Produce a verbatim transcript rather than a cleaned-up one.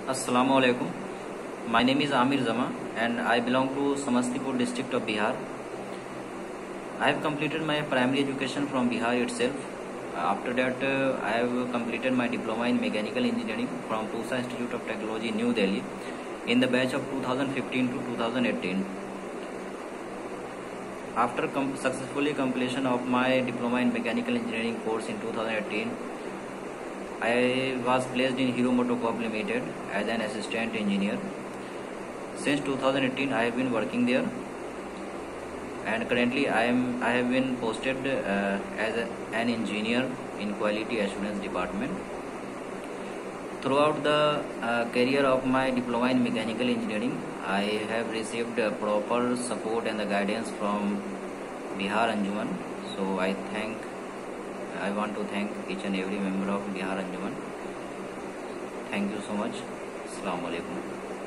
Assalamu alaikum. My name is Amir Zama and I belong to Samastipur district of Bihar. I have completed my primary education from Bihar itself. After that, uh, I have completed my diploma in mechanical engineering from Pusa Institute of Technology, New Delhi, in the batch of two thousand fifteen to two thousand eighteen. After com successfully completion of my diploma in mechanical engineering course in two thousand eighteen, I was placed in Hero MotoCorp Limited as an assistant engineer. Since two thousand eighteen, I have been working there, and currently I am I have been posted uh, as a, an engineer in quality assurance department. Throughout the uh, career of my diploma in mechanical engineering, I have received uh, proper support and the guidance from Bihar Anjuman. So I thank I want to thank each and every member of Bihar Anjuman. Thank you so much. Assalamu alaikum.